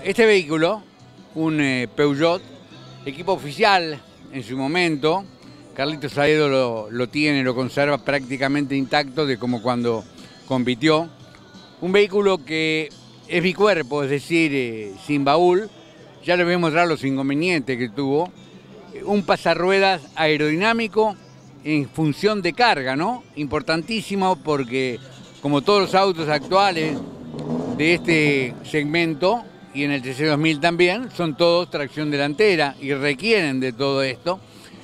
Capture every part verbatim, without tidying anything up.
Este vehículo, un eh, Peugeot, equipo oficial en su momento, Carlitos Aedo lo, lo tiene, lo conserva prácticamente intacto de como cuando compitió. Un vehículo que es bicuerpo, es decir, eh, sin baúl. Ya les voy a mostrar los inconvenientes que tuvo. Un pasarruedas aerodinámico en función de carga, ¿no? Importantísimo porque, como todos los autos actuales de este segmento, y en el T C dos mil también, son todos tracción delantera y requieren de todo esto.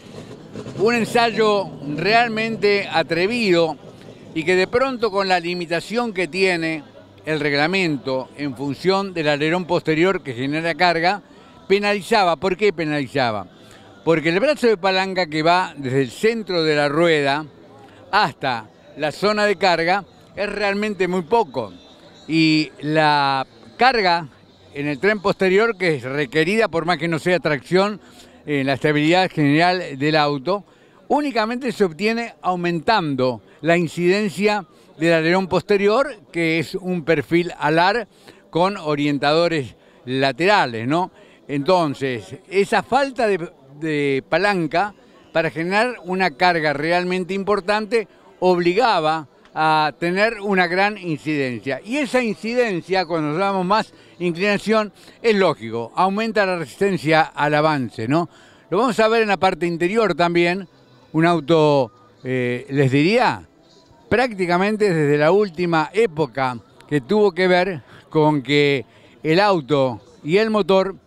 Un ensayo realmente atrevido y que de pronto, con la limitación que tiene el reglamento en función del alerón posterior que genera carga, penalizaba. ¿Por qué penalizaba? Porque el brazo de palanca que va desde el centro de la rueda hasta la zona de carga es realmente muy poco. Y la carga en el tren posterior, que es requerida por más que no sea tracción, en la estabilidad general del auto, únicamente se obtiene aumentando la incidencia del alerón posterior, que es un perfil alar con orientadores laterales, ¿no? Entonces, esa falta de, de palanca para generar una carga realmente importante obligaba a tener una gran incidencia. Y esa incidencia, cuando nos damos más inclinación, es lógico, aumenta la resistencia al avance, ¿no? Lo vamos a ver en la parte interior también. Un auto, eh, les diría, prácticamente desde la última época, que tuvo que ver con que el auto y el motor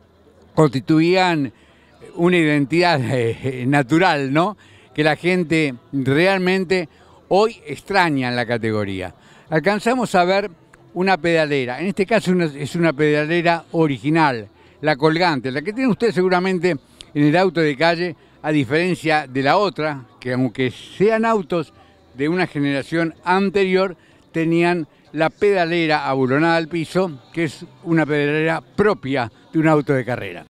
constituían una identidad eh, natural, ¿no? Que la gente realmente hoy extraña en la categoría. Alcanzamos a ver una pedalera, en este caso una, es una pedalera original, la colgante, la que tiene usted seguramente en el auto de calle, a diferencia de la otra, que aunque sean autos de una generación anterior, tenían la pedalera abulonada al piso, que es una pedalera propia de un auto de carrera.